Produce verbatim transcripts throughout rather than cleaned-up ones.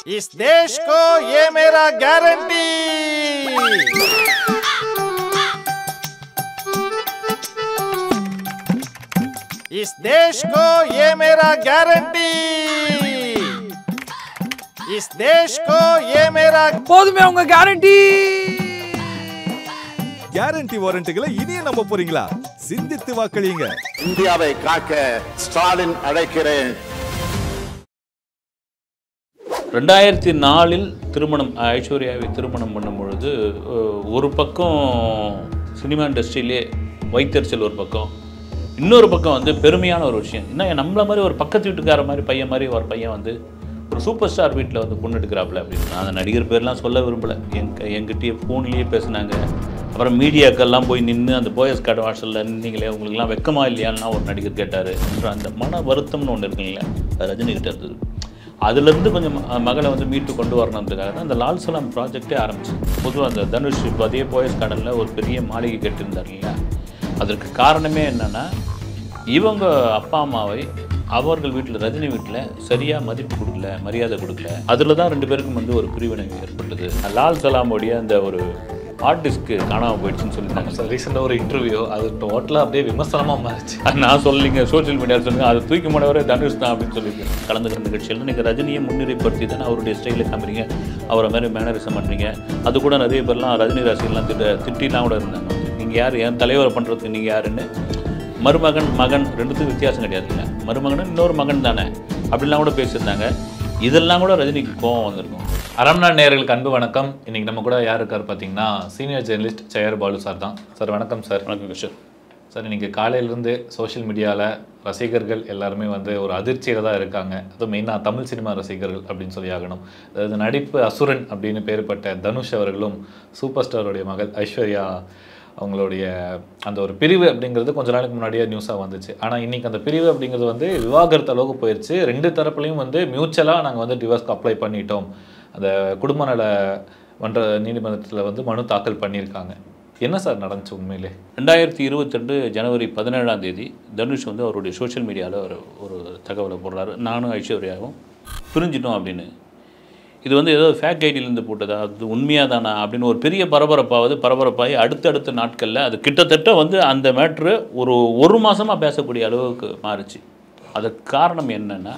इस देश को ये मेरा गारंटी। इस देश को ये मेरा गारंटी। इस देश को ये मेरा போதுமே உங்க கேரண்டி கேரண்டி வாரண்டிகளை இனியே நம்ப போறீங்களா? சிந்தித்து வாக்களியுங்க. இந்தியாவை காக்க ஸ்டாலின் அழைக்கிறேன். ரெண்டாயிரத்தி நாலில் திருமணம் ஐஸ்வர்யாவை திருமணம் பண்ணும் பொழுது ஒரு பக்கம் சினிமா இண்டஸ்ட்ரியிலே வைத்தறிச்சல், ஒரு பக்கம் இன்னொரு பக்கம் வந்து பெருமையான ஒரு விஷயம். இன்னும் நம்மள மாதிரி ஒரு பக்கத்து வீட்டுக்கார மாதிரி பையன் மாதிரி ஒரு பையன் வந்து ஒரு சூப்பர் ஸ்டார் வீட்டில் வந்து பொண்ணு எடுக்கிறாப்புல அப்படின்னு. அந்த நடிகர் பேர்லாம் சொல்ல விரும்பலை. எங் எங்கிட்டயே ஃபோன்லேயே பேசுனாங்க. அப்புறம் மீடியாக்கெல்லாம் போய் நின்று அந்த போயஸ் கார்டு வாசலில் நின்னீங்களே, உங்களுக்குலாம் வெக்கமா இல்லையான்னா ஒரு நடிகர் கேட்டார். அப்புறம் அந்த மன வருத்தம்னு ஒன்று இருக்குங்களே, அது ரஜினிகிட்ட இருந்தது. அதுலேருந்து கொஞ்சம் மகளை வந்து மீட்டு கொண்டு வரணுன்றதுக்காக தான் அந்த லால் சலாம் ப்ராஜெக்டே ஆரம்பிச்சு. பொதுவாக அந்த தனுஷ் இப்போ அதே போயஸ் கார்டனில் ஒரு பெரிய மாளிகை கட்டியிருந்தார் இல்லையா, அதற்கு காரணமே என்னென்னா இவங்க அப்பா அம்மாவை அவர்கள் வீட்டில் ரஜினி வீட்டில் சரியாக மதிப்பு கொடுக்கல, மரியாதை கொடுக்கல. அதில் தான் ரெண்டு பேருக்கும் வந்து ஒரு பிரிவினை ஏற்பட்டது. லால் சலாமுடைய அந்த ஒரு ஆர்டிஸ்ட்க்கு காணாமல் போயிடுச்சுன்னு சொல்லியிருந்தாங்க சார். ரீசெண்டாக ஒரு இன்டர்வியூ அது டோட்டலாக அப்படியே விமர்சனமாக மாறிச்சு. நான் சொல்லிங்க சோஷியல் மீடியாவில் சொல்லுங்க, அதை தூக்கி மாட்டவரே தனுஷ் தான் அப்படின்னு சொல்லியிருக்கேன். கலந்துக்கிற நிகழ்ச்சியில் நீங்கள் ரஜினியை முன்னிலைப்படுத்தி தானே அவருடைய ஸ்டைலை காமிறீங்க, அவரை மாதிரி மேனரிசம் பண்ணுறீங்க. அது கூட நிறைய பேர்லாம் ரஜினி ராசிகள்லாம் திட்ட திட்டிலாம் கூட இருந்தாங்க. நீங்கள் யார், என் தலைவரை பண்ணுறதுக்கு நீங்கள் யாருன்னு. மருமகன் மகன் ரெண்டுத்துக்கும் வித்தியாசம் கிடையாது இல்லை, மருமகன் இன்னொரு மகன் தானே அப்படிலாம் கூட பேசியிருந்தாங்க. இதெல்லாம் கூட ரஜினிக்கு கோவம் வந்திருக்கும். அரண்மனை நேயர்களுக்கு அன்பு வணக்கம். இன்றைக்கி நம்ம கூட யார் இருக்கார் பார்த்தீங்கன்னா senior journalist Cheyyar Balu sir தான். சார் வணக்கம் சார். வணக்கம் கிஷோர் சார். இன்றைக்கி காலையிலேருந்து சோஷியல் மீடியாவில் ரசிகர்கள் எல்லாருமே வந்து ஒரு அதிர்ச்சியில் தான் இருக்காங்க. அதுவும் மெயினாக தமிழ் சினிமா ரசிகர்கள் அப்படின்னு சொல்லி ஆகணும். அதாவது நடிப்பு அசுரன் அப்படின்னு பேர்பட்ட தனுஷ் அவர்களும் சூப்பர் ஸ்டாருடைய மகள் ஐஸ்வர்யா அவங்களுடைய அந்த ஒரு பிரிவு அப்படிங்கிறது கொஞ்ச நாளைக்கு முன்னாடியே நியூஸாக வந்துச்சு. ஆனால் இன்றைக்கி அந்த பிரிவு அப்படிங்கிறது வந்து விவாகரத்து அளவுக்கு போயிடுச்சு. ரெண்டு தரப்புலையும் வந்து மியூச்சுவலாக நாங்கள் வந்து டிவோர்ஸ்க்கு அப்ளை பண்ணிட்டோம். அந்த குடும்ப நல மன்ற நீதிமன்றத்தில் வந்து மனு தாக்கல் பண்ணியிருக்காங்க. என்ன சார் நடந்துச்சு உண்மையிலே? ரெண்டாயிரத்தி இருபத்தி ரெண்டு ஜனவரி பதினேழாம் தேதி தனுஷ் வந்து அவருடைய சோஷியல் மீடியாவில் ஒரு ஒரு தகவலை போடுறாரு, நானும் ஐஸ்வர்யாவும் பிரிஞ்சிட்டோம் அப்படின்னு. இது வந்து ஏதோ ஃபேக் ஐடியிலேருந்து போட்டதா, அது உண்மையாக தானா அப்படின்னு ஒரு பெரிய பரபரப்பாவது பரபரப்பாகி அடுத்தடுத்த நாட்களில் அது கிட்டத்தட்ட வந்து அந்த மேட்ரு ஒரு ஒரு மாதமாக பேசக்கூடிய அளவுக்கு மாறிச்சு. அதுக்கு காரணம் என்னென்னா,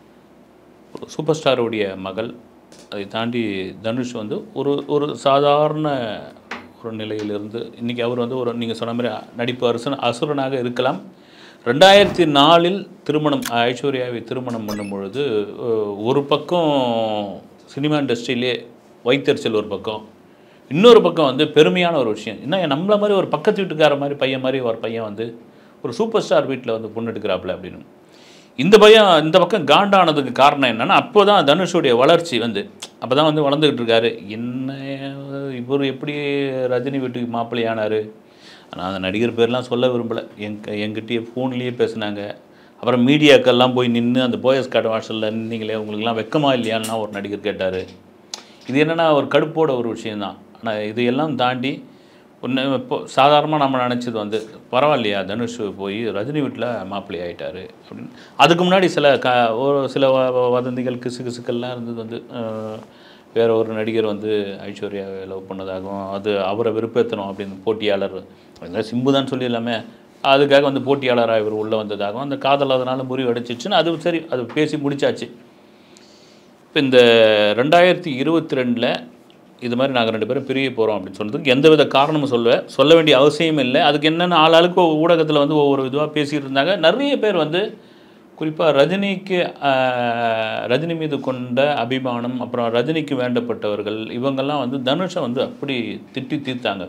ஒரு சூப்பர் ஸ்டாருடைய மகள், அதை தாண்டி தனுஷ் வந்து ஒரு ஒரு சாதாரண ஒரு நிலையிலிருந்து இன்றைக்கி அவர் வந்து ஒரு நீங்கள் சொன்ன மாதிரி நடிப்பு அரசன் அசுரனாக இருக்கலாம். ரெண்டாயிரத்தி நாலில் திருமணம் ஐஸ்வர்யாவை திருமணம் பண்ணும் பொழுது ஒரு பக்கம் சினிமா இண்டஸ்ட்ரியிலே வைத்தறிச்சல், ஒரு பக்கம் இன்னொரு பக்கம் வந்து பெருமையான ஒரு விஷயம். இன்னும் நம்மள மாதிரி ஒரு பக்கத்து வீட்டுக்கார மாதிரி பையன் மாதிரி ஒரு பையன் வந்து ஒரு சூப்பர் ஸ்டார் வீட்டில் வந்து பொண்ணு எடுக்கிறாப்புல அப்படின்னு. இந்த பையன் இந்த பக்கம் காண்டானதுக்கு காரணம் என்னென்னா, அப்போ தான் தனுஷுடைய வளர்ச்சி வந்து அப்போ தான் வந்து வளர்ந்துக்கிட்டு இருக்காரு. என்ன இவர் எப்படி ரஜினி வீட்டுக்கு மாப்பிள்ளையானார். ஆனால் அந்த நடிகர் பேர்லாம் சொல்ல விரும்பலை. எங் எங்கிட்டயே ஃபோன்லேயே பேசுனாங்க. அப்புறம் மீடியாக்கெல்லாம் போய் நின்று அந்த போயஸ் கார்டு வாசலில் நின்னீங்களே, உங்களுக்குலாம் வெக்கமா இல்லையான்னா ஒரு நடிகர் கேட்டார். இது என்னென்னா ஒரு கடுப்போட ஒரு விஷயந்தான். ஆனால் இதையெல்லாம் தாண்டி ஒன்று இப்போ சாதாரணமாக நம்ம நினச்சது வந்து பரவாயில்லையா தனுஷ் போய் ரஜினி வீட்டில் மாப்பிள்ளை ஆகிட்டார் அப்படின்னு. அதுக்கு முன்னாடி சில க ஒரு சில வதந்திகள் கிசு கிசுக்கள்லாம் இருந்தது. வந்து வேற ஒரு நடிகர் வந்து ஐஸ்வர்யாவை லவ் பண்ணதாகவும், அது அவரை விருப்பத்தணும் அப்படின்னு போட்டியாளர் அதெல்லாம் சிம்பு தான் சொல்லி எல்லாமே அதுக்காக வந்து போட்டியாளராக இவர் உள்ளே வந்ததாகவும், அந்த காதல் அதனால் முறிவு அடிச்சிச்சுன்னு அது சரி, அது பேசி முடிச்சாச்சு. இப்போ இந்த ரெண்டாயிரத்தி இருபத்தி ரெண்டில் இது மாதிரி நாங்கள் ரெண்டு பேரும் பிரிய போகிறோம் அப்படின்னு சொல்கிறதுக்கு எந்தவித காரணமும் சொல்ல சொல்ல வேண்டிய அவசியம் இல்லை. அதுக்கு என்னென்ன ஆளாளுக்கு ஊடகத்தில் வந்து ஒவ்வொரு இதுவாக பேசிகிட்டு இருந்தாங்க. நிறைய பேர் வந்து குறிப்பாக ரஜினிக்கு ரஜினி மீது கொண்ட அபிமானம், அப்புறம் ரஜினிக்கு வேண்டப்பட்டவர்கள் இவங்கெல்லாம் வந்து தனுஷை வந்து அப்படி திட்டி தீர்த்தாங்க.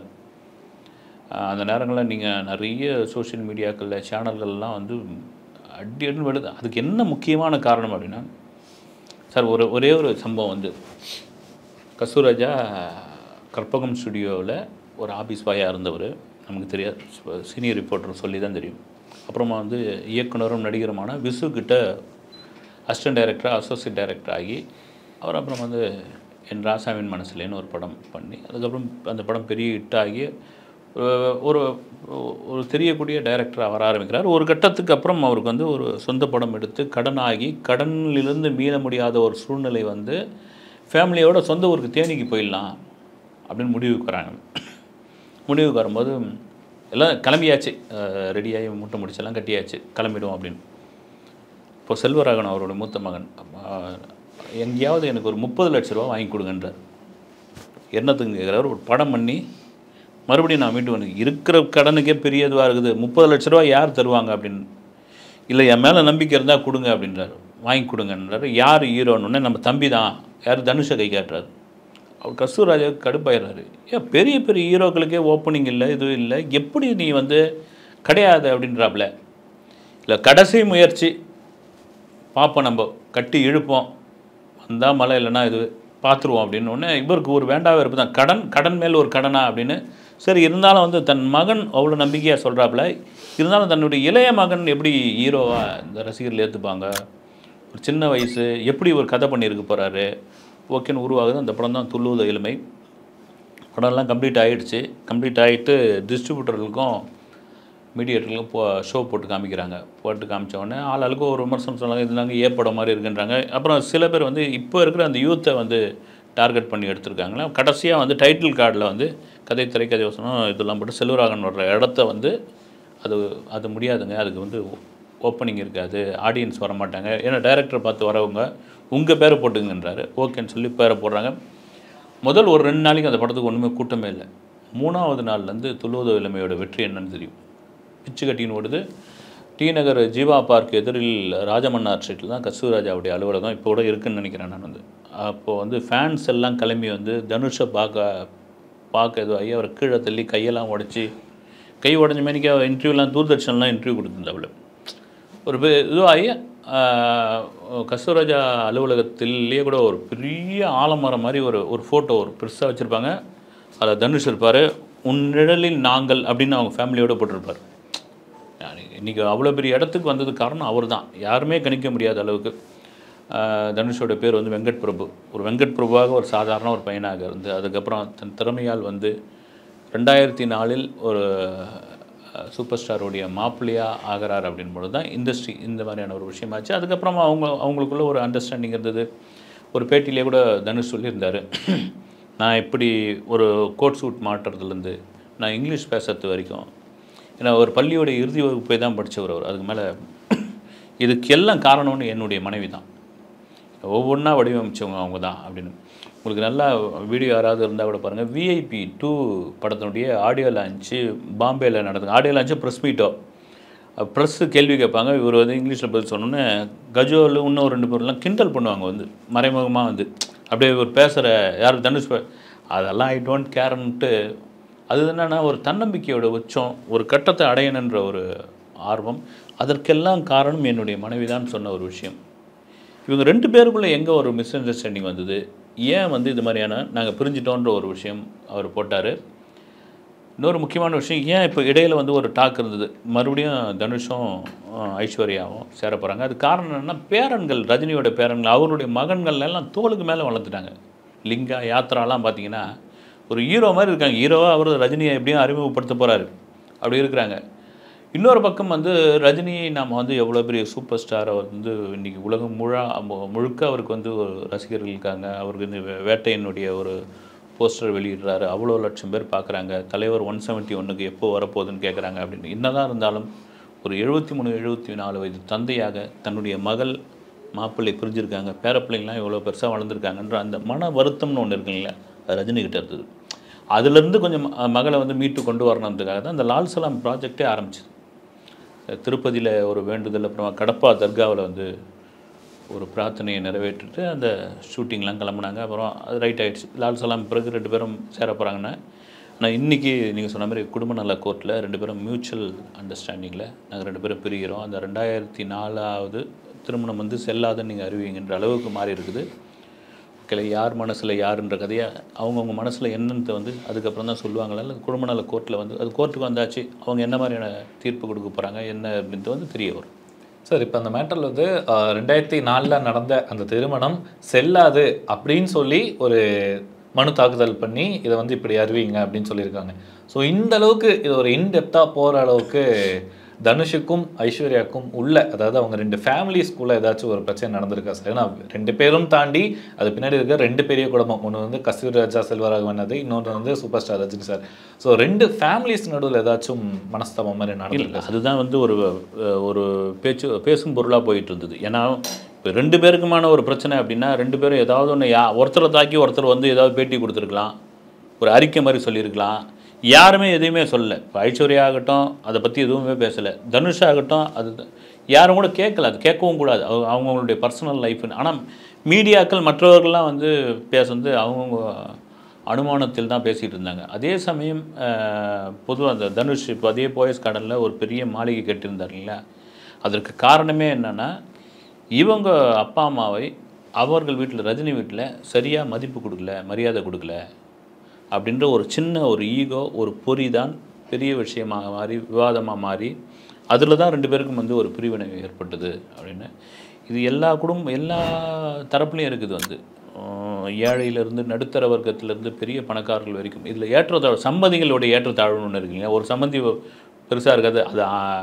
அந்த நேரங்களில் நீங்கள் நிறைய சோஷியல் மீடியாக்களில் சேனல்கள்லாம் வந்து அடி அடின்னு விடுது. அதுக்கு என்ன முக்கியமான காரணம் அப்படின்னா, சார் ஒரு ஒரே ஒரு சம்பவம் வந்து கஸ்தூராஜா கற்பகம் ஸ்டுடியோவில் ஒரு ஆஃபீஸ் பாயாக இருந்தவர். நமக்கு தெரியாது, சீனியர் ரிப்போர்ட்டர் சொல்லி தான் தெரியும். அப்புறமா வந்து இயக்குனரும் நடிகருமான விசுக்கிட்ட அசிஸ்டன்ட் டைரக்டராக அசோசியேட் டைரக்டர் ஆகி அவர் அப்புறம் வந்து என் ராசாவின் மனசுலேன்னு ஒரு படம் பண்ணி அதுக்கப்புறம் அந்த படம் பெரிய ஹிட்டாகி ஒரு ஒரு தெரியக்கூடிய டைரக்டராக வர ஆரம்பிக்கிறார். ஒரு கட்டத்துக்கு அப்புறம் அவருக்கு வந்து ஒரு சொந்த படம் எடுத்து கடனாகி கடனிலிருந்து மீள முடியாத ஒரு சூழ்நிலை வந்து ஃபேமிலியோட சொந்த ஊருக்கு தேனிக்கு போயிடலாம் அப்படின்னு முடிவுக்கு வராங்க. முடிவுக்கு வரும்போது எல்லாம் கிளம்பியாச்சு, ரெடியாகி மூட்டை முடிச்செல்லாம் கட்டியாச்சு, கிளம்பிடுவோம் அப்படின்னு. இப்போ செல்வராகவன் அவரோட மூத்த மகன் எங்கேயாவது எனக்கு ஒரு முப்பது லட்ச ரூபா வாங்கி கொடுங்கன்றார். என்னத்துக்கு கேட்குறாரு, ஒரு படம் பண்ணி மறுபடியும் நான் மீண்டும் வந்து இருக்கிற கடனுக்கே பெரிய இதுவாக இருக்குது, முப்பது லட்ச ரூபா யார் தருவாங்க அப்படின்னு. இல்லை என் மேலே நம்பிக்கை இருந்தால் கொடுங்க அப்படின்றாரு. வாங்கி கொடுங்கன்றாரு. யார் ஹீரோன்னு, நம்ம தம்பி தான். யார், தனுஷை கை காட்டுறாரு. அவர் கஸ்தூராஜாவுக்கு கடுப்பாயிடுறாரு. ஏன் பெரிய பெரிய ஹீரோக்களுக்கே ஓப்பனிங் இல்லை, இதுவும் இல்லை, எப்படி நீ வந்து கிடையாது அப்படின்றாப்புல. இல்லை கடைசி முயற்சி பார்ப்போம், நம்ம கட்டி இழுப்போம், வந்தால் மழை இல்லைன்னா இது பார்த்துருவோம் அப்படின்னு. ஒன்று இவருக்கு ஒரு வேண்டாவே இருப்பு தான், கடன் கடன் மேல் ஒரு கடனா அப்படின்னு. சரி இருந்தாலும் வந்து தன் மகன் அவ்வளோ நம்பிக்கையாக சொல்கிறாப்புல. இருந்தாலும் தன்னுடைய இளைய மகன் எப்படி ஹீரோவாக இந்த ரசிகர்கள் ஏற்றுப்பாங்க, ஒரு சின்ன வயசு எப்படி ஒரு கதை பண்ணியிருக்க போகிறாரு, ஓகேன்னு உருவாகுது. அந்த படம் தான் துள்ளுவத இளமை. படம்லாம் கம்ப்ளீட் ஆகிடுச்சு. கம்ப்ளீட் ஆகிட்டு டிஸ்ட்ரிபியூட்டர்களுக்கும் மீடியேட்டர்களுக்கும் போ ஷோ போட்டு காமிக்கிறாங்க. போட்டு காமிச்ச உடனே ஆள் ஆளுக்கு ஒரு விமர்சனம் சொன்னாங்க, இது நாங்கள் ஏ படம் மாதிரி இருக்குன்றாங்க. அப்புறம் சில பேர் வந்து இப்போ இருக்கிற அந்த யூத்தை வந்து டார்கெட் பண்ணி எடுத்திருக்காங்களா. கடைசியாக வந்து டைட்டில் கார்டில் வந்து கதை திரைக்கதை யோசனம் இதெல்லாம் போட்டு செல்வராகவன் வர்ற இடத்த வந்து அது அது முடியாதுங்க, அதுக்கு வந்து ஓப்பனிங் இருக்காது, ஆடியன்ஸ் வரமாட்டாங்க, ஏன்னா டைரக்டரை பார்த்து வரவங்க உங்கள் பேரை போட்டுங்கன்றாரு. ஓகேன்னு சொல்லி பேரை போடுறாங்க. முதல் ஒரு ரெண்டு நாளைக்கு அந்த படத்துக்கு ஒன்றுமே கூட்டமே இல்லை. மூணாவது நாள்லேருந்து துள்ளுவத இளமையோட வெற்றி என்னன்னு தெரியும். பிச்சு கட்டின்னு ஓடுது. டி நகர் ஜீவா பார்க் எதிரில் ராஜமன்னார் ஸ்ட்ரீட்டில் தான் கஸ்தூராஜாவுடைய அலுவலகம் இப்போ கூட இருக்குதுன்னு நினைக்கிறேன் நான். வந்து அப்போது வந்து ஃபேன்ஸ் எல்லாம் கிளம்பி வந்து தனுஷை பார்க்க பார்க்க இது ஆகி அவரை கீழே தள்ளி கையெல்லாம் உடச்சி, கை உடஞ்ச மேனிக்கு இன்டர்வியூலாம் தூர்தர்ஷன்லாம் இன்டர்வியூ கொடுத்துருந்தாப்புல. ஒரு இதுவாகி கஸ்தூராஜா அலுவலகத்திலேயே கூட ஒரு பெரிய ஆலமரம் மாதிரி ஒரு ஒரு ஃபோட்டோ ஒரு பெருசாக வச்சுருப்பாங்க. அதில் தனுஷ் இருப்பார். உன் நிழலில் நாங்கள் அப்படின்னு அவங்க ஃபேமிலியோடு போட்டிருப்பார். இன்றைக்கி அவ்வளோ பெரிய இடத்துக்கு வந்தது காரணம் அவர் தான், யாருமே கணிக்க முடியாத அளவுக்கு. தனுஷோட பேர் வந்து வெங்கட் பிரபு. ஒரு வெங்கட் பிரபுவாக ஒரு சாதாரண ஒரு பையனாக இருந்து அதுக்கப்புறம் தன் திறமையால் வந்து ரெண்டாயிரத்தி நாலில் ஒரு சூப்பர் ஸ்டாரோடைய மாப்பிள்ளையாக ஆகிறார் அப்படின்போது தான் இண்டஸ்ட்ரி இந்த மாதிரியான ஒரு விஷயமாச்சு. அதுக்கப்புறமா அவங்க அவங்களுக்குள்ள ஒரு அண்டர்ஸ்டாண்டிங் இருந்தது. ஒரு பேட்டியிலே கூட தனுஷ் சொல்லியிருந்தார், நான் எப்படி ஒரு கோட் சூட் மாட்டுறதுலேருந்து நான் இங்கிலீஷ் பேசுறது வரைக்கும், ஏன்னா ஒரு பள்ளியோட இறுதி வகுப்பை தான் படித்தவர் அவர். அதுக்கு மேலே இதுக்கு எல்லாம் காரணம்னு என்னுடைய மனைவி தான், ஒவ்வொன்றா வடிவமைச்சவங்க அவங்க தான் அப்படின்னு. உங்களுக்கு நல்லா வீடியோ யாராவது இருந்தால் கூட பாருங்கள். விஐபி டூ படத்தினுடைய ஆடியோ லான்ச்சு பாம்பேயில் நடந்தது. ஆடியோ லான்ச்சு ப்ரெஸ் மீட்டோ, ப்ரெஸ்ஸு கேள்வி கேட்பாங்க. இவர் வந்து இங்கிலீஷில் பதில் சொன்னோன்னே கஜோல் இன்னும் ரெண்டு பேர்லாம் கிண்டல் பண்ணுவாங்க வந்து மறைமுகமாக வந்து அப்படியே ஒரு பேசுகிற யார் தனுஷ், அதெல்லாம் ஐ டோன்ட் கேர்ன்ட்டு. அது என்னென்னா ஒரு தன்னம்பிக்கையோட உச்சம், ஒரு கட்டத்தை அடையணுன்ற ஒரு ஆர்வம். அதற்கெல்லாம் காரணம் என்னுடைய மனைவி தான் சொன்ன ஒரு விஷயம். இவங்க ரெண்டு பேருக்குள்ளே எங்கே ஒரு மிஸ் அண்டர்ஸ்டாண்டிங் வந்தது, ஏன் வந்து இது மாதிரியான நாங்கள் பிரிஞ்சிட்டோன்ற ஒரு விஷயம் அவர் போட்டார். இன்னொரு முக்கியமான விஷயம், ஏன் இப்போ இடையில் வந்து ஒரு டாக் இருந்தது, மறுபடியும் தனுஷும் ஐஸ்வர்யாவும் சேர போகிறாங்க. அது காரணம் என்னென்னா பேரன்கள், ரஜினியோட பேரன்கள், அவருடைய மகன்கள் எல்லாம் தோளுக்கு மேலே வளர்த்துட்டாங்க. லிங்கா யாத்ராலாம் பார்த்தீங்கன்னா ஒரு ஹீரோ மாதிரி இருக்காங்க. ஹீரோவாக அவர் ரஜினியை எப்படியும் அறிமுகப்படுத்த போகிறாரு, அப்படி இருக்கிறாங்க. இன்னொரு பக்கம் வந்து ரஜினி நாம் வந்து எவ்வளோ பெரிய சூப்பர் ஸ்டாரை வந்து இன்றைக்கி உலகம் முழா முழுக்க அவருக்கு வந்து ஒரு ரசிகர்கள் இருக்காங்க. அவருக்கு வந்து வேட்டையினுடைய ஒரு போஸ்டர் வெளியிடுறாரு, அவ்வளோ லட்சம் பேர் பார்க்குறாங்க. தலைவர் ஒன் செவன்ட்டி ஒன்றுக்கு எப்போ வரப்போகுதுன்னு கேட்குறாங்க அப்படின்னு. என்னதான் இருந்தாலும் ஒரு எழுபத்தி மூணு எழுபத்தி நாலு வயது தந்தையாக தன்னுடைய மகள் மாப்பிள்ளை பிரிஞ்சிருக்காங்க, பேரப்பிள்ளைங்களாம் எவ்வளோ பெருசாக வளர்ந்துருக்காங்கன்ற அந்த மன வருத்தம்னு ஒன்று இருக்குங்களா, அது ரஜினிகிட்ட இருந்தது. அதுலேருந்து கொஞ்சம் மகளை வந்து மீட்டு கொண்டு வரணுன்றதுக்காக தான் அந்த லால் சலாம் ப்ராஜெக்டே ஆரம்பிச்சிது. திருப்பதியில் ஒரு வேண்டுதல், அப்புறமா கடப்பா தர்காவில் வந்து ஒரு பிரார்த்தனையை நிறைவேற்றிட்டு அந்த ஷூட்டிங்லாம் கிளம்புனாங்க. அப்புறம் அது ரைட் ஆகிடுச்சு. லால் சலாம் பிறகு ரெண்டு பேரும் சேர போகிறாங்கன்னா, நான் இன்றைக்கி நீங்கள் சொன்ன மாதிரி குடும்ப நல கோர்ட்டில் ரெண்டு பேரும் மியூச்சுவல் அண்டர்ஸ்டாண்டிங்கில் நாங்கள் ரெண்டு பேரும் பிரிகிறோம். அந்த ரெண்டாயிரத்தி நாலாவது திருமணம் வந்து செல்லாதுன்னு நீங்கள் அறிவிங்கன்ற அளவுக்கு மாறி இருக்குது. கிளை யார் மனசில் யாருன்ற கதையை அவங்கவுங்க மனசில் என்னன்னு வந்து அதுக்கப்புறம் தான் சொல்லுவாங்களா, இல்லை குடும்ப நல கோர்ட்டில் வந்து அது கோர்ட்டுக்கு வந்தாச்சு, அவங்க என்ன மாதிரியான தீர்ப்பு கொடுக்க போகிறாங்க என்ன அப்படின்ட்டு வந்து தெரிய வரும். சார், இப்போ அந்த மேட்டரில் வந்து ரெண்டாயிரத்தி நாலில் நடந்த அந்த திருமணம் செல்லாது அப்படின்னு சொல்லி ஒரு மனு தாக்குதல் பண்ணி இதை வந்து இப்படி அறிவிங்க அப்படின்னு சொல்லியிருக்காங்க. ஸோ இந்த அளவுக்கு இது ஒரு இன்டெப்த்தாக போகிற அளவுக்கு தனுஷுக்கும் ஐஸ்வர்யாவுக்கும் உள்ள, அதாவது அவங்க ரெண்டு ஃபேமிலிஸ்குள்ளே ஏதாச்சும் ஒரு பிரச்சனை நடந்திருக்கா சார்? ஏன்னா ரெண்டு பேரும் தாண்டி அது பின்னாடி இருக்க ரெண்டு பெரிய குடும்பம், ஒன்று வந்து கஸ்தூரி ராஜா செல்வராகவன், அது இன்னொன்று வந்து super star Rajini sir. So ரெண்டு ஃபேமிலிஸ் நடுவில் ஏதாச்சும் மனஸ்தாபம் மாதிரி நடந்திருக்கு? அதுதான் வந்து ஒரு ஒரு பேச்சு பேசும் பொருளாக போயிட்டு இருந்தது. ஏன்னா இப்போ ரெண்டு பேருக்குமான ஒரு பிரச்சனை அப்படின்னா ரெண்டு பேரும் ஏதாவது ஒன்று யா ஒருத்தரை தாக்கி ஒருத்தர் வந்து ஏதாவது பேட்டி கொடுத்துருக்கலாம், ஒரு அறிக்கை மாதிரி சொல்லியிருக்கலாம். யாருமே எதுவுமே சொல்லலை. இப்போ ஐஸ்வர்யா ஆகட்டும் அதை பற்றி எதுவுமே பேசலை, தனுஷ் ஆகட்டும் அது யாரும் கூட கேட்கல, அது கேட்கவும் கூடாது, அவங்களுடைய பர்சனல் லைஃப்னு. ஆனால் மீடியாக்கள் மற்றவர்கள்லாம் வந்து பேசுறது அவங்கவுங்க அனுமானத்தில் தான் பேசிகிட்டு இருந்தாங்க. அதே சமயம் பொதுவாக அந்த தனுஷ் இப்போ அதே போயஸ் கார்டனில் ஒரு பெரிய மாளிகை கட்டியிருந்தார் இல்லையா, அதற்கு காரணமே என்னென்னா இவங்க அப்பா அம்மாவை அவர்கள் வீட்டில் ரஜினி வீட்டில் சரியாக மதிப்பு கொடுக்கல, மரியாதை கொடுக்கல அப்படின்ற ஒரு சின்ன ஒரு ஈகோ, ஒரு பொறி தான் பெரிய விஷயமாக மாறி விவாதமாக மாறி அதில் தான் ரெண்டு பேருக்கும் வந்து ஒரு பிரிவினை ஏற்பட்டது அப்படின்னு. இது எல்லா குடும்பம் எல்லா தரப்புலையும் இருக்குது. வந்து ஏழையிலேருந்து நடுத்தர வர்க்கத்திலேருந்து பெரிய பணக்காரர்கள் வரைக்கும் இதில் ஏற்றத்தாழ்வு, சம்பந்திகளுடைய ஏற்றத்தாழ்வுன்னு ஒன்று இருக்குங்க. ஒரு சம்பந்தி பெருசாக இருக்காது, அது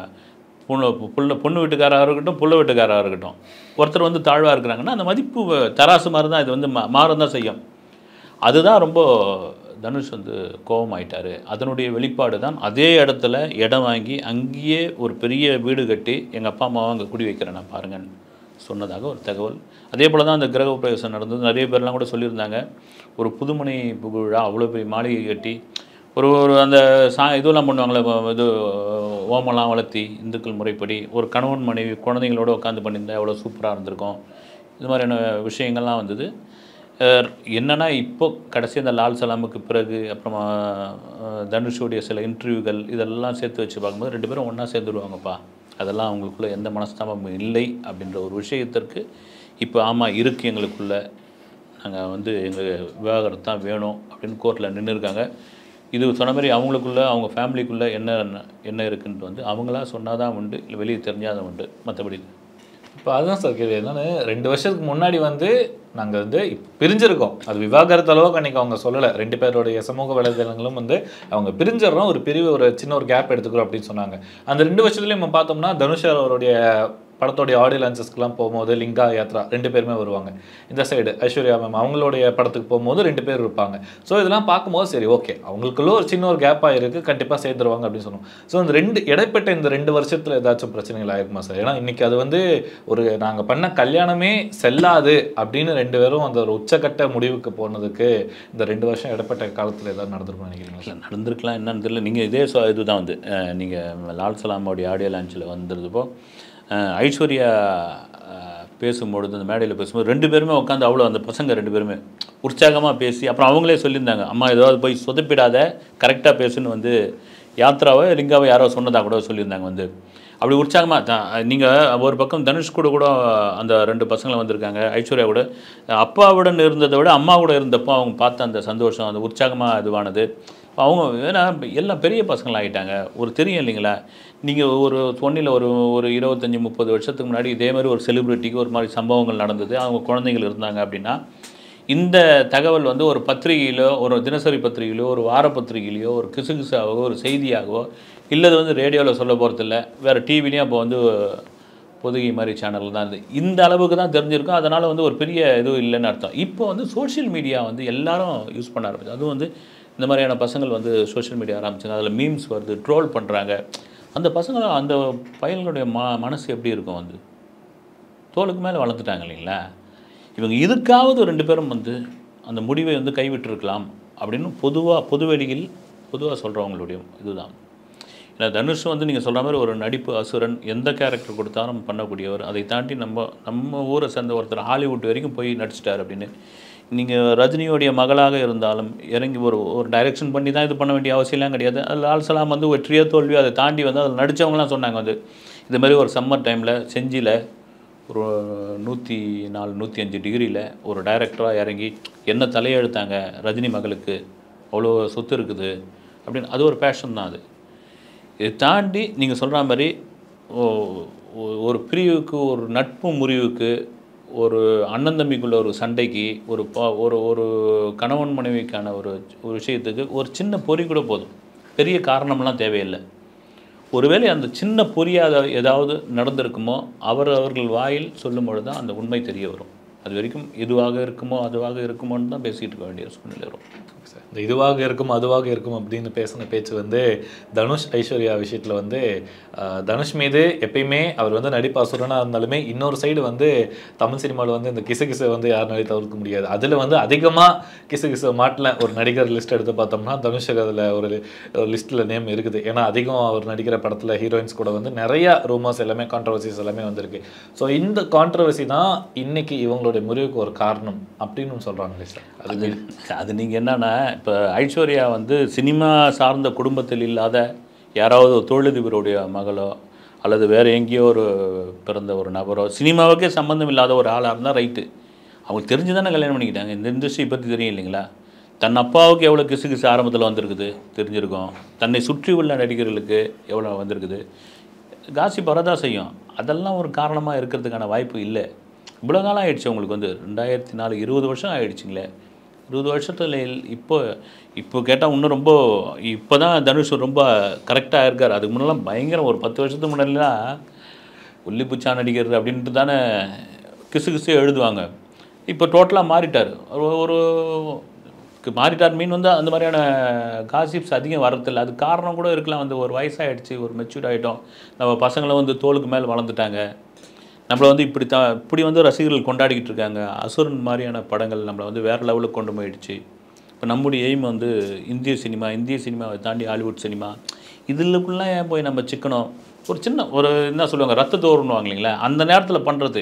பொண்ணு புள்ள பொண்ணு வீட்டுக்காராக இருக்கட்டும் புள்ள வீட்டுக்காராக இருக்கட்டும், ஒருத்தர் வந்து தாழ்வாக இருக்கிறாங்கன்னா அந்த மதிப்பு தராசு மாதிரி தான் இது வந்து மா மாற தான் செய்யும். அதுதான் ரொம்ப தனுஷ் வந்து கோபமாயிட்டார். அதனுடைய வெளிப்பாடு தான் அதே இடத்துல இடம் வாங்கி அங்கேயே ஒரு பெரிய வீடு கட்டி எங்கள் அப்பா அம்மாவை அங்கே குடி வைக்கிறேன் நான் பாருங்கன்னு சொன்னதாக ஒரு தகவல். அதே போல் தான் அந்த கிரக பிரவேசம் நடந்தது. நிறைய பேர்லாம் கூட சொல்லியிருந்தாங்க, ஒரு புதுமனை புகழா அவ்வளோ பெரிய மாளிகை கட்டி ஒரு ஒரு அந்த சா இதெல்லாம் பண்ணுவாங்களே, இது ஓமெல்லாம் வளர்த்தி இந்துக்கள் முறைப்படி ஒரு கணவன் மனைவி குழந்தைங்களோடு உட்காந்து பண்ணியிருந்தா எவ்வளோ சூப்பராக இருந்திருக்கும். இது மாதிரியான விஷயங்கள்லாம் வந்தது. என்னென்னா இப்போ கடைசி அந்த லால் சலாமுக்கு பிறகு அப்புறமா தனுஷுடைய சில இன்டர்வியூகள் இதெல்லாம் சேர்த்து வச்சு பார்க்கும்போது ரெண்டு பேரும் ஒன்றா சேர்ந்துருவாங்கப்பா, அதெல்லாம் அவங்களுக்குள்ள எந்த மனஸ்தாபமும் இல்லை அப்படின்ற ஒரு விஷயத்திற்கு இப்போ ஆமாம் இருக்குது எங்களுக்குள்ள, நாங்கள் வந்து எங்கள் விவாகரத்து தான் வேணும் அப்படின்னு கோர்ட்டில் நின்று இருக்காங்க. இது சொன்ன மாதிரி அவங்களுக்குள்ள அவங்க ஃபேமிலிக்குள்ளே என்ன என்ன இருக்குன்ட்டு வந்து அவங்களா சொன்னால் தான் உண்டு, இல்லை வெளியே தெரிஞ்சால் தான் உண்டு, மற்றபடி. இப்போ அதுதான் சார் கேள்வி. என்னென்னு ரெண்டு வருஷத்துக்கு முன்னாடி வந்து நாங்கள் வந்து பிரிஞ்சிருக்கோம், அது விவாகரத்து அளவுக்கு அன்றைக்கி அவங்க சொல்லலை. ரெண்டு பேருடைய சமூக வலைதளங்களும் வந்து அவங்க பிரிஞ்சிடறோம், ஒரு பெரிய ஒரு சின்ன ஒரு கேப் எடுத்துக்கிறோம் அப்படின்னு சொன்னாங்க. அந்த ரெண்டு வருஷத்துலேயும் நம்ம பார்த்தோம்னா தனுஷ் அவருடைய படத்தோடைய ஆடியோ லான்ச்சஸ்க்குலாம் போகும்போது லிங்கா யாத்ரா ரெண்டு பேருமே வருவாங்க. இந்த சைடு ஐஸ்வர்யா மேம் அவங்களுடைய படத்துக்கு போகும்போது ரெண்டு பேர் இருப்பாங்க. ஸோ இதெல்லாம் பார்க்கும்போது சரி ஓகே அவங்களுக்குள்ள ஒரு சின்ன ஒரு கேப்பாக இருக்குது, கண்டிப்பாக சேர்ந்துருவாங்க அப்படின்னு சொன்னோம். ஸோ இந்த ரெண்டு இடைப்பட்ட இந்த ரெண்டு வருஷத்தில் ஏதாச்சும் பிரச்சனைகள் ஆயிருக்குமா சார்? ஏன்னா இன்றைக்கி அது வந்து ஒரு நாங்கள் பண்ண கல்யாணமே செல்லாது அப்படின்னு ரெண்டு பேரும் அந்த ஒரு உச்சக்கட்ட முடிவுக்கு போனதுக்கு இந்த ரெண்டு வருஷம் இடைப்பட்ட காலத்தில் ஏதாவது நடந்திருக்கும்னு நினைக்கிறீங்களா? நடந்திருக்கலாம் என்னன்னு தெரியல. நீங்கள் இதே சொ இதுதான் வந்து நீங்கள் லால் சலாமோடைய ஆடியோ லான்ச்சில் வந்துருந்தப்போ ஐஸ்வர்யா பேசும்பொழுது அந்த மேடையில் பேசும்போது ரெண்டு பேருமே உட்காந்து அவ்வளோ அந்த பசங்க ரெண்டு பேருமே உற்சாகமாக பேசி அப்புறம் அவங்களே சொல்லியிருந்தாங்க, அம்மா ஏதாவது போய் சொதப்பிடாத கரெக்டாக பேசுன்னு வந்து யாத்ராவை லிங்காவை யாரோ சொன்னதாக கூட சொல்லியிருந்தாங்க. வந்து அப்படி உற்சாகமாக தான் நீங்கள் ஒரு பக்கம் தனுஷ் கூட கூட அந்த ரெண்டு பசங்களும் வந்திருக்காங்க, ஐஸ்வர்யா கூட அப்பாவுடன் இருந்ததை விட அம்மா கூட இருந்தப்போ அவங்க பார்த்த அந்த சந்தோஷம் அந்த உற்சாகமாக இதுவானது. அவங்க ஏன்னா எல்லாம் பெரிய பசங்களாக ஆகிட்டாங்க. ஒரு தெரியும் இல்லைங்களா, நீங்கள் ஒரு ஒன்றில் ஒரு ஒரு இருபத்தஞ்சி முப்பது வருஷத்துக்கு முன்னாடி இதே மாதிரி ஒரு செலிப்ரிட்டிக்கு ஒரு மாதிரி சம்பவங்கள் நடந்தது, அவங்க குழந்தைகள் இருந்தாங்க அப்படின்னா இந்த தகவல் வந்து ஒரு பத்திரிகையிலோ ஒரு தினசரி பத்திரிகையிலோ ஒரு வார பத்திரிகையிலையோ ஒரு கிசுகிசாவோ ஒரு செய்தியாகவோ இல்லது வந்து ரேடியோவில் சொல்ல போகிறதில்ல, வேறு டிவிலையும் அப்போ வந்து பொதுகை மாதிரி சேனல் தான் இது இந்த அளவுக்கு தான் தெரிஞ்சிருக்கும். அதனால் வந்து ஒரு பெரிய இதுவும் இல்லைன்னு அர்த்தம். இப்போ வந்து சோஷியல் மீடியா வந்து எல்லாரும் யூஸ் பண்ண ஆரம்பிச்சு. அதுவும் வந்து இந்த மாதிரியான பசங்கள் வந்து சோஷியல் மீடியா ஆரம்பிச்சுங்க, அதில் மீம்ஸ் வருது, ட்ரோல் பண்ணுறாங்க. அந்த பசங்களை அந்த பையன்களுடைய ம மனசு எப்படி இருக்கும், வந்து தோலுக்கு மேலே வளர்த்துட்டாங்க இல்லைங்களா. இவங்க இதுக்காவது ரெண்டு பேரும் வந்து அந்த முடிவை வந்து கைவிட்டிருக்கலாம் அப்படின்னு பொதுவாக பொதுவெளியில் பொதுவாக சொல்கிறவங்களுடைய இதுதான். ஏன்னா தனுஷ் வந்து நீங்கள் சொல்கிற மாதிரி ஒரு நடிப்பு அசுரன், எந்த கேரக்டர் கொடுத்தாலும் பண்ணக்கூடியவர். அதை தாண்டி நம்ம நம்ம ஊரை சேர்ந்த ஒருத்தர் ஹாலிவுட் வரைக்கும் போய் நடிச்சிட்டார் அப்படின்னு. நீங்கள் ரஜினியோடைய மகளாக இருந்தாலும் இறங்கி ஒரு ஒரு டைரெக்ஷன் பண்ணி தான் இது பண்ண வேண்டிய அவசியம்லாம் கிடையாது. அது லால் சலாம் வந்து வெற்றியோ தோல்வியோ அதை தாண்டி வந்து அதில் நடித்தவங்களாம் சொன்னாங்க வந்து இது மாதிரி ஒரு சம்மர் டைமில் செஞ்சியில் ஒரு நூற்றி நாலு நூற்றி அஞ்சு டிகிரியில் ஒரு டைரக்டராக இறங்கி என்ன தலையெழுத்தாங்க, ரஜினி மகளுக்கு அவ்வளோ சொத்து இருக்குது அப்படின்னு. அது ஒரு பேஷன் தான். அது இதை தாண்டி நீங்கள் சொல்கிற மாதிரி ஒரு பிரிவுக்கு ஒரு நட்பு முறிவுக்கு ஒரு அண்ணன் தம்பிக்குள்ள ஒரு சண்டைக்கு ஒரு பா ஒரு ஒரு கணவன் மனைவிக்கான ஒரு ஒரு விஷயத்துக்கு ஒரு சின்ன பொறி கூட போதும், பெரிய காரணம்லாம் தேவையில்லை. ஒருவேளை அந்த சின்ன புரியாத ஏதாவது நடந்திருக்குமோ அவர் அவர்கள் வாயில் சொல்லும் பொழுது தான் அந்த உண்மை தெரிய வரும். அது வரைக்கும் இதுவாக இருக்குமோ அதுவாக இருக்குமோன்னு தான் பேசிகிட்டு இருக்க வேண்டிய சூழ்நிலை வரும். இந்த இதுவாக இருக்கும் அதுவாக இருக்கும் அப்படின்னு பேசின பேச்சு வந்து தனுஷ் ஐஸ்வர்யா விஷயத்தில் வந்து தனுஷ் மீது எப்பயுமே அவர் வந்து நடிப்பு அசுரனாக இருந்தாலுமே இன்னொரு சைடு வந்து தமிழ் சினிமாவில் வந்து இந்த கிசு கிசை வந்து யார் நடி தவிர்க்க முடியாது. அதில் வந்து அதிகமாக கிசு கிசு மாட்டில் ஒரு நடிகர் லிஸ்ட் எடுத்து பார்த்தோம்னா தனுஷுக்கு அதில் ஒரு லிஸ்ட்டில் நேம் இருக்குது. ஏன்னா அதிகம் அவர் நடிக்கிற படத்தில் ஹீரோயின்ஸ் கூட வந்து நிறையா ரூமர்ஸ் எல்லாமே கான்ட்ரவர்சிஸ் எல்லாமே வந்திருக்கு. ஸோ இந்த கான்ட்ரவர்சி தான் இன்னைக்கு இவங்களுடைய முறிவுக்கு ஒரு காரணம் அப்படின்னு சொல்கிறாங்களே சார். அது அது நீங்கள் என்னன்னா இப்போ ஐஸ்வர்யா வந்து சினிமா சார்ந்த குடும்பத்தில் இல்லாத யாராவது ஒரு தொழிலதிபருடைய மகளோ அல்லது வேறு எங்கேயோ ஒரு பிறந்த ஒரு நபரோ சினிமாவுக்கே சம்மந்தம் இல்லாத ஒரு ஆளாக இருந்தால் ரைட்டு. அவங்களுக்கு தெரிஞ்சு தானே கல்யாணம் பண்ணிக்கிட்டாங்க. இந்த இண்டஸ்ட்ரி பற்றி தெரியும் இல்லைங்களா? தன் அப்பாவுக்கு எவ்வளோ கிசு கிசு ஆரம்பத்தில் வந்திருக்குது தெரிஞ்சிருக்கும். தன்னை சுற்றி உள்ள நடிகர்களுக்கு எவ்வளோ வந்திருக்குது காசிப் வரதான் செய்யும். அதெல்லாம் ஒரு காரணமாக இருக்கிறதுக்கான வாய்ப்பு இல்லை. இவ்வளோ காலம் ஆகிடுச்சு உங்களுக்கு வந்து ரெண்டாயிரத்தி நாலு இருபது வருஷம் ஆகிடுச்சிங்களே. இருபது வருஷத்தில் இப்போ இப்போ கேட்டால் இன்னும் ரொம்ப இப்போ தான் தனுஷ் ரொம்ப கரெக்டாக இருக்கார். அதுக்கு முன்னெல்லாம் பயங்கரம். ஒரு பத்து வருஷத்துக்கு முன்னாடிலாம் உள்ளிப்புச்சா நடிகர் அப்படின்ட்டு தானே கிசு கிசு எழுதுவாங்க. இப்போ டோட்டலாக மாறிட்டார். ஒரு மாறிட்டார் மீன் வந்து அந்த மாதிரியான காசிப்ஸ் அதிகம் வரதில்லை. அது காரணம் கூட இருக்கலாம். வந்து ஒரு வயசாகிடுச்சு, ஒரு மெச்சூர்ட் ஆகிட்டோம். நம்ம பசங்களை வந்து தோளுக்கு மேலே வளர்ந்துட்டாங்க. நம்மளை வந்து இப்படி த இப்படி வந்து ரசிகர்கள் கொண்டாடிக்கிட்டு இருக்காங்க. அசுரன் மாதிரியான படங்கள் நம்மளை வந்து வேறு லெவலுக்கு கொண்டு போயிடுச்சு. இப்போ நம்முடைய எய்ம் வந்து இந்திய சினிமா, இந்திய சினிமாவை தாண்டி ஹாலிவுட் சினிமா, இதுக்குள்ளே ஏன் போய் நம்ம சிக்கணும்? ஒரு சின்ன ஒரு என்ன சொல்லுவாங்க ரத்த தோறுன்னுவாங்க இல்லைங்களா? அந்த நேரத்தில் பண்ணுறது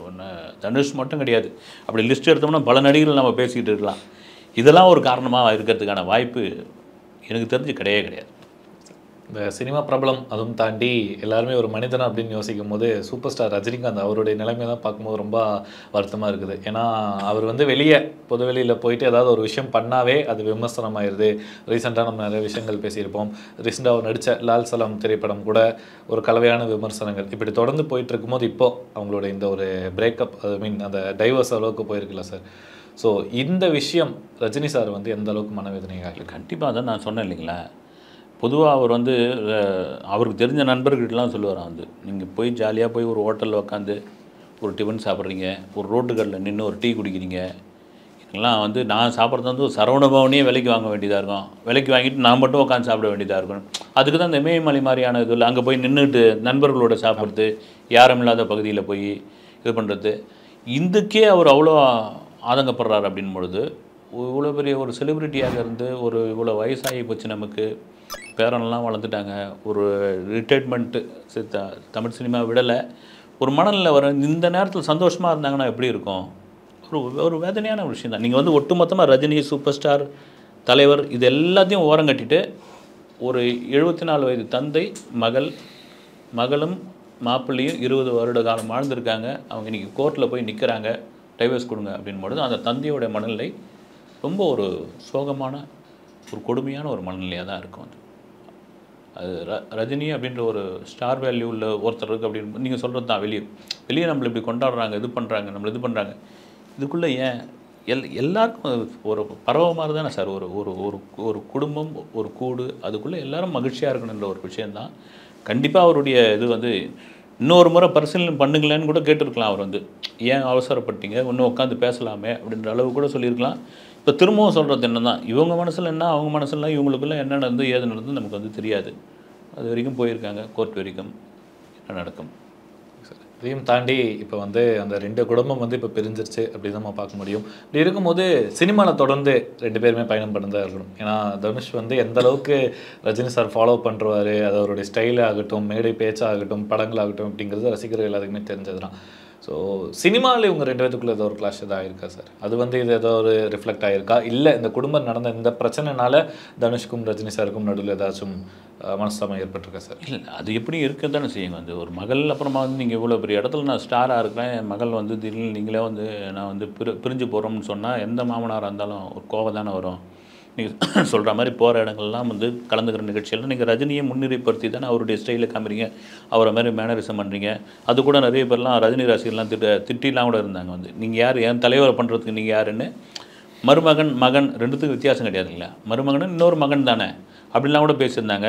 தனுஷ் மட்டும் கிடையாது. அப்படி லிஸ்ட் எடுத்தோம்னா பல நடிகர்கள் நம்ம பேசிக்கிட்டு இருக்கலாம். இதெல்லாம் ஒரு காரணமாக இருக்கிறதுக்கான வாய்ப்பு எனக்கு தெரிஞ்சு கிடையவே கிடையாது. இந்த சினிமா பிரபலம் அதுவும் தாண்டி எல்லாருமே ஒரு மனிதன் அப்படின்னு யோசிக்கும் போது சூப்பர் ஸ்டார் ரஜினிகாந்த் அவருடைய நிலைமை தான் பார்க்கும்போது ரொம்ப வருத்தமாக இருக்குது. ஏன்னா அவர் வந்து வெளியே பொது வெளியில் போயிட்டு ஏதாவது ஒரு விஷயம் பண்ணாவே அது விமர்சனமாயிருது. ரீசெண்டாக நம்ம நிறைய விஷயங்கள் பேசியிருப்போம். ரீசெண்டாக அவர் நடித்த லால் சலாம் திரைப்படம் கூட ஒரு கலவையான விமர்சனங்கள் இப்படி தொடர்ந்து போயிட்டு இருக்கும்போது இப்போது அவங்களோட இந்த ஒரு பிரேக்கப் ஐ மீன் அந்த டைவர்ஸ் அளவுக்கு போயிருக்குல்ல சார். ஸோ இந்த விஷயம் ரஜினி சார் வந்து எந்த அளவுக்கு மனவேதனையாக? கண்டிப்பாக தான் நான் சொன்னேன் இல்லைங்களா? பொதுவாக அவர் வந்து அவருக்கு தெரிஞ்ச நண்பர்கிட்டலாம் சொல்லுவார். வந்து நீங்கள் போய் ஜாலியாக போய் ஒரு ஹோட்டலில் உட்காந்து ஒரு டிஃபன் சாப்பிட்றீங்க, ஒரு ரோட்டுகளில் நின்று ஒரு டீ குடிக்கிறீங்க. இதெல்லாம் வந்து நான் சாப்பிட்றது வந்து ஒரு சரவண பவனையே விலைக்கு வாங்க வேண்டியதாக இருக்கும். விலைக்கு வாங்கிட்டு நான் மட்டும் உட்காந்து சாப்பிட வேண்டியதாக இருக்கும். அதுக்கு தான் இந்த இமயமலை மாதிரியான இதில் அங்கே போய் நின்றுட்டு நண்பர்களோட சாப்பிட்றது, யாரும் இல்லாத பகுதியில் போய் இது பண்ணுறது, இதுக்கே அவர் அவ்வளோ ஆதங்கப்படுறார். அப்படின் பொழுது இவ்வளோ பெரிய ஒரு செலிப்ரிட்டியாக இருந்து ஒரு இவ்வளோ வயசாகி போச்சு, நமக்கு பேரன்லாம் வளர்ந்துட்டாங்க, ஒரு ரிட்டைர்மெண்ட்டு த தமிழ் சினிமா விடலை, ஒரு மனநிலை வர இந்த நேரத்தில் சந்தோஷமாக இருந்தாங்கன்னா எப்படி இருக்கும்? ஒரு ஒரு வேதனையான விஷயம் தான். நீங்கள் வந்து ஒட்டுமொத்தமாக ரஜினி சூப்பர் ஸ்டார் தலைவர் இது எல்லாத்தையும் ஓரம் கட்டிட்டு ஒரு எழுபத்தி நாலு வயது தந்தை மகள் மகளும் மாப்பிள்ளையும் இருபது வருட காலம் வாழ்ந்திருக்காங்க. அவங்க இன்றைக்கி கோர்ட்டில் போய் நிற்கிறாங்க, டைவர்ஸ் கொடுங்க அப்படின்பொழுது அந்த தந்தையோட மனநிலை ரொம்ப ஒரு சோகமான ஒரு கொடுமையான ஒரு மனநிலையாக தான் இருக்கும். அது அது ர ரஜினி அப்படின்ற ஒரு ஸ்டார் வேல்யூ உள்ள ஒருத்தர் இருக்குது அப்படின்னு நீங்கள் சொல்கிறது தான். வெளியே வெளியே நம்மளை இப்படி கொண்டாடுறாங்க, இது பண்ணுறாங்க, நம்மளை இது பண்ணுறாங்க. இதுக்குள்ளே ஏன் எல் எல்லாருக்கும் ஒரு பறவை மாதிரி தானே சார் ஒரு ஒரு ஒரு ஒரு குடும்பம், ஒரு கூடு, அதுக்குள்ளே எல்லோரும் மகிழ்ச்சியாக இருக்கணுன்ற ஒரு விஷயந்தான். கண்டிப்பாக அவருடைய இது வந்து இன்னொரு முறை பரிசீலனை பண்ணுங்களேன்னு கூட கேட்டிருக்கலாம். அவர் வந்து ஏன் அவசரப்பட்டீங்க, இன்னும் உட்காந்து பேசலாமே அப்படின்ற அளவு கூட சொல்லியிருக்கலாம். இப்போ திரும்பவும் சொல்கிறது என்ன தான், இவங்க மனசில் என்ன அவங்க மனசில் இவங்களுக்குள்ள என்ன நடந்து ஏது நடந்து நமக்கு வந்து தெரியாது. அது வரைக்கும் போயிருக்காங்க, கோர்ட் வரைக்கும் என்ன நடக்கும். இதையும் தாண்டி இப்போ வந்து அந்த ரெண்டு குடும்பம் வந்து இப்போ பிரிஞ்சிருச்சு அப்படி தான் நம்ம பார்க்க முடியும். இப்படி இருக்கும்போது சினிமாவில் தொடர்ந்து ரெண்டு பேருமே பயணம் பண்ணி தான் இருக்கணும். ஏன்னா தனுஷ் வந்து எந்த அளவுக்கு ரஜினி சார் ஃபாலோ பண்ணுறாரு, அது அவருடைய ஸ்டைலாகட்டும், மேடை பேச்சாகட்டும், படங்களாகட்டும் அப்படிங்கிறது ரசிகர்கள் எல்லாத்துக்குமே தெரிஞ்சது தான். ஸோ சினிமாவில் இவங்க ரெண்டு பேத்துக்குள்ளே ஏதோ ஒரு கிளாஷ் எதாவது ஆயிருக்கா சார்? அது வந்து இது ஏதோ ஒரு ரிஃப்ளெக்ட் ஆகிருக்கா? இல்லை இந்த குடும்பம் நடந்த இந்த பிரச்சனைனால தனுஷ்க்கும் ரஜினி சாருக்கும் நடுவில் ஏதாச்சும் மனஸ்தாபம் ஏற்பட்டிருக்கா சார்? இல்லை, அது எப்படி இருக்க தானே செய்யுங்க. வந்து ஒரு மகள் அப்புறமா வந்து நீங்கள் இவ்வளோ பெரிய இடத்துல நான் ஸ்டாராக இருக்கிறேன், என் மகள் வந்து திடீர்னு நீங்களே வந்து நான் வந்து பிரி பிரிஞ்சு போகிறோம்னு சொன்னால் எந்த மாமனாராக இருந்தாலும் ஒரு கோவம் தானே வரும். நீங்கள் சொல்கிற மாதிரி போகிற இடங்கள்லாம் வந்து கலந்துக்கிற நிகழ்ச்சியெல்லாம் நீங்கள் ரஜினியை முன்னிலைப்படுத்தி தானே அவருடைய ஸ்டைலில் காமிறீங்க, அவரை மாதிரி மேனரிசம் பண்ணுறீங்க. அது கூட நிறைய பேர்லாம் ரஜினி ரசிகர்லாம் திட்ட திட்டிலாம் கூட இருந்தாங்க. வந்து நீங்கள் யார், என் தலைவரை பண்ணுறதுக்கு நீங்கள் யாருன்னு. மருமகன் மகன் ரெண்டுத்துக்கு வித்தியாசம் கிடையாதுங்களா? மருமகன் இன்னொரு மகன் தானே அப்படிலாம் கூட பேசியிருந்தாங்க.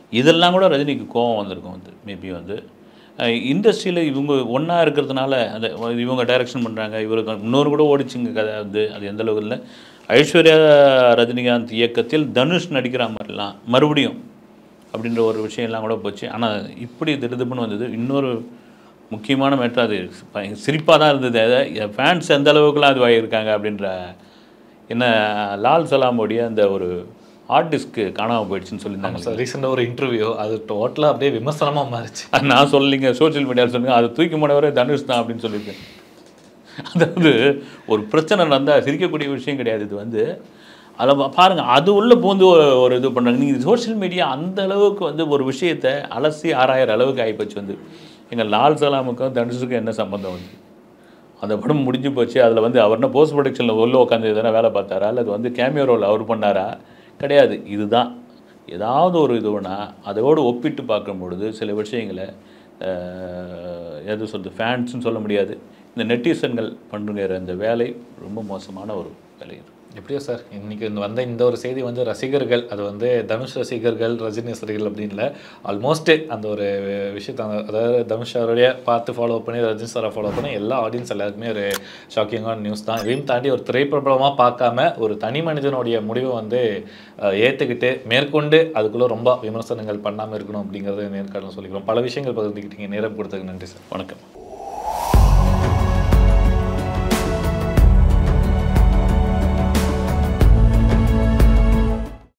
இதெல்லாம் கூட ரஜினிக்கு கோபம் வந்திருக்கும் வந்து மேபி வந்து இண்டஸ்ட்ரியில் இவங்க ஒன்றா இருக்கிறதுனால அந்த இவங்க டைரக்ஷன் பண்ணுறாங்க, இவருக்கு இன்னொரு கூட ஓடிச்சுங்க கதை வந்து அது எந்த அளவுக்கு இல்லை. ஐஸ்வர்யா ரஜினிகாந்த் இயக்கத்தில் தனுஷ் நடிக்கிற மாதிரிலாம் மறுபடியும் அப்படின்ற ஒரு விஷயம்லாம் கூட போச்சு. ஆனால் இப்படி திடுதுப்புன்னு வந்தது. இன்னொரு முக்கியமான மேட்ரு அது சிரிப்பாக தான் இருந்தது. அதை ஃபேன்ஸ் எந்த அளவுக்குலாம் அது வாங்கியிருக்காங்க அப்படின்ற என்ன லால் சலாமுடைய அந்த ஒரு ஹார்ட் டிஸ்க்கு காணாமல் போயிடுச்சுன்னு சொல்லியிருந்தாங்க சார். ரீசெண்டாக ஒரு இன்டர்வியூ அது டோட்டலாக அப்படியே விமர்சனமாக மாறிச்சு. அது நான் சொல்லலைங்க, சோஷியல் மீடியாவில் சொல்லுங்கள். அது தூக்கி போனவரே தனுஷ் தான் அப்படின்னு சொல்லியிருக்கேன். அதாவது ஒரு பிரச்சனை நடந்தால் சிரிக்கக்கூடிய விஷயம் கிடையாது இது வந்து. அதை பாருங்கள், அது உள்ளே பூந்து ஒரு இது பண்ணுறாங்க. நீங்கள் சோஷியல் மீடியா அந்த அளவுக்கு வந்து ஒரு விஷயத்தை அலசி ஆராயிற அளவுக்கு ஆகிப்போச்சு வந்து. எங்கள் லால் சலாமுக்கும் தனுஷுக்கும் என்ன சம்மந்தம் வந்து? அந்த படம் முடிஞ்சு போச்சு. அதில் வந்து அவர்னா போஸ்ட் ப்ரொடக்ஷனில் உள்ள உட்காந்து எதனா வேலை பார்த்தாரா, இல்லை அது வந்து கேமியோ ரோல் அவர் பண்ணாரா? கிடையாது. இதுதான் ஏதாவது ஒரு இதுனா அதோடு ஒப்பிட்டு பார்க்கும் பொழுது சில விஷயங்களை எது சொல்கிறது ஃபேன்ஸ்ன்னு சொல்ல முடியாது, இந்த நெட்டிசன்கள் பண்ணுங்கிற இந்த வேலை ரொம்ப மோசமான ஒரு வேலை. எப்படியோ சார் இன்றைக்கி வந்த இந்த ஒரு செய்தி வந்து ரசிகர்கள், அது வந்து தனுஷ் ரசிகர்கள் ரஜினி ரசிகர்கள் அப்படின்ல ஆல்மோஸ்ட்டு அந்த ஒரு விஷயத்தை அதாவது தனுஷ் அவருடைய பார்த்து ஃபாலோ பண்ணி ரஜினி சாரை ஃபாலோ பண்ணி எல்லா ஆடியன்ஸ் எல்லாருக்குமே ஒரு ஷாக்கிங்கான நியூஸ் தான். இதையும் தாண்டி ஒரு திரைப்படமாக பார்க்காம ஒரு தனி மனிதனுடைய முடிவை வந்து ஏற்றுக்கிட்டு மேற்கொண்டு அதுக்குள்ளே ரொம்ப விமர்சனங்கள் பண்ணாமல் இருக்கணும் அப்படிங்கிறத நேர்காணல் சொல்லிக்கிறோம். பல விஷயங்கள் பகிர்ந்துக்கிட்டீங்க. நேரம் கொடுத்ததுக்கு நன்றி சார். வணக்கம்.